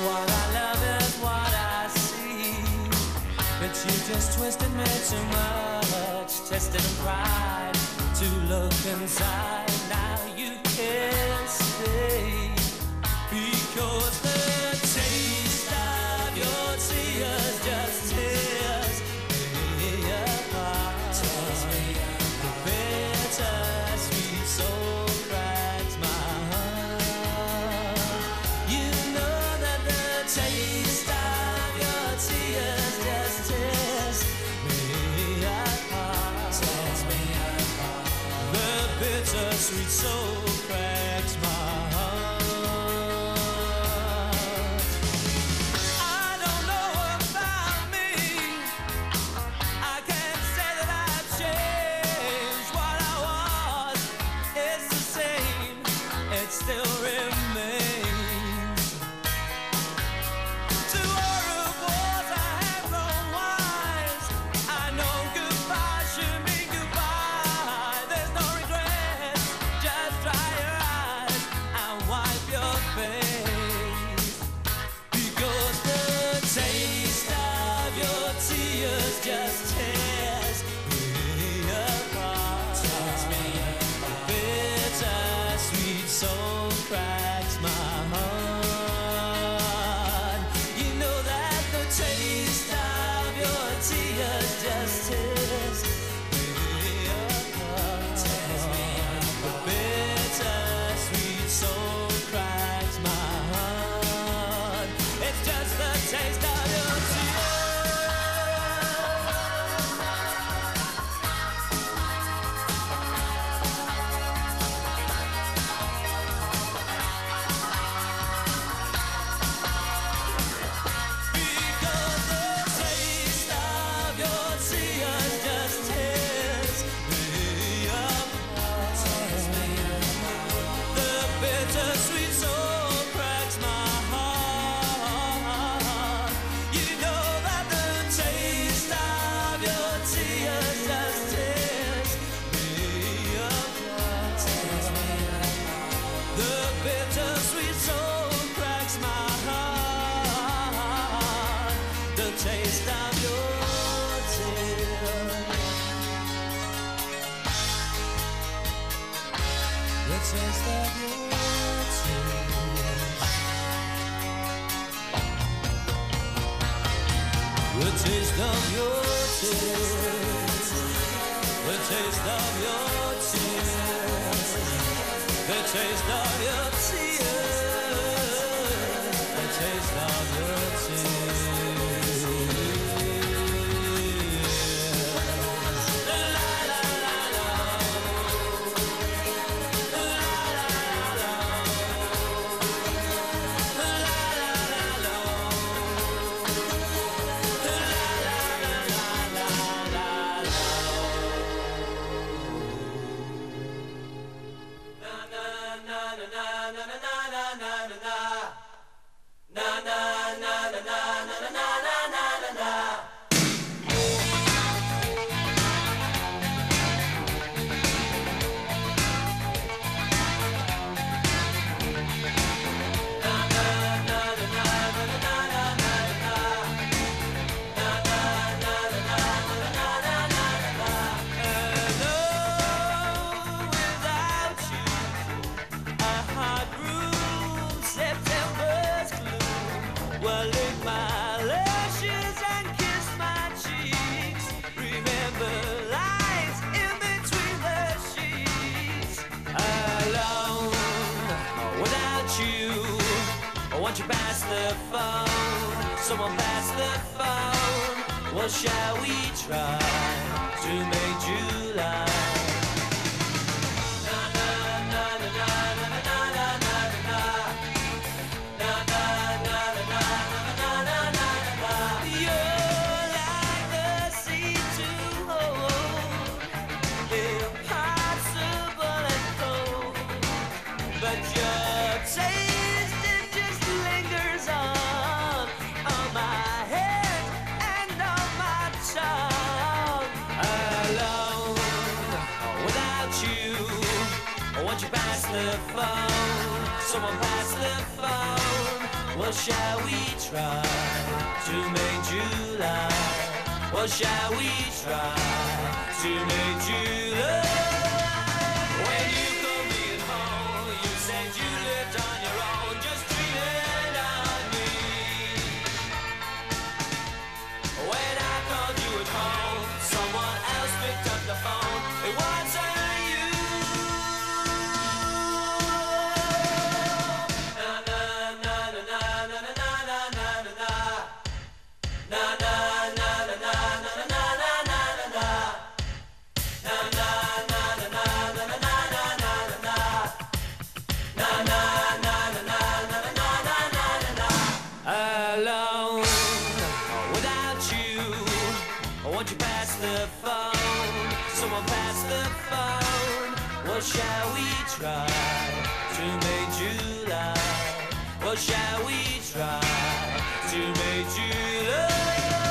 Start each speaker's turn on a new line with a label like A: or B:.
A: What I love is what I see, but you just twisted me too much, tested and cried to look inside. Now you can't stay because the taste of your tears just tears me apart. The bitter sweet soul cracks my heart. You know that the taste of your tears just tears me apart. The bitter sweet soul cracks my heart. I don't know about me. I can't say that I've changed. What I was is the same. It still remains. To all of wars I have grown wise. I know goodbye should mean goodbye. There's no regret. Just dry your eyes and wipe your face. Because the taste of your tears just tears me apart. The bitter sweet soul cracks my heart. You know that the taste of your tears just tears me apart. The bitter sweet soul cracks my heart. It's just the taste of your tears. Because the taste of your tears just tears me apart. The bitter sweet soul cracks my heart. You know that the taste of your tears just tears me apart. The bitter sweet soul cracks my heart. The taste of your tears. The taste of your tears. The taste of your tears. The taste of your tears. The taste of your tears. The taste of your tears. La la la la. La la la. La la la. Well, lick my lashes and kiss my cheeks. Remember lies in between the sheets. Alone, without you. Won't you pass the phone? Someone pass the phone. Well, shall we try to make July? But your taste, it just lingers on my head and on my tongue. Alone, without you, won't you pass the phone? Someone pass the phone. What shall we try to make July? What shall we try to make July? When you come in home, you said you lived on your own, just dreaming on me. When I called you at home, someone else picked up the phone. It wasn't you. Na na na na na na na na na na na na na na na na na na na. Alone, without you, won't you pass the phone? Someone pass the phone. What shall we try to make July? What shall we try to make July?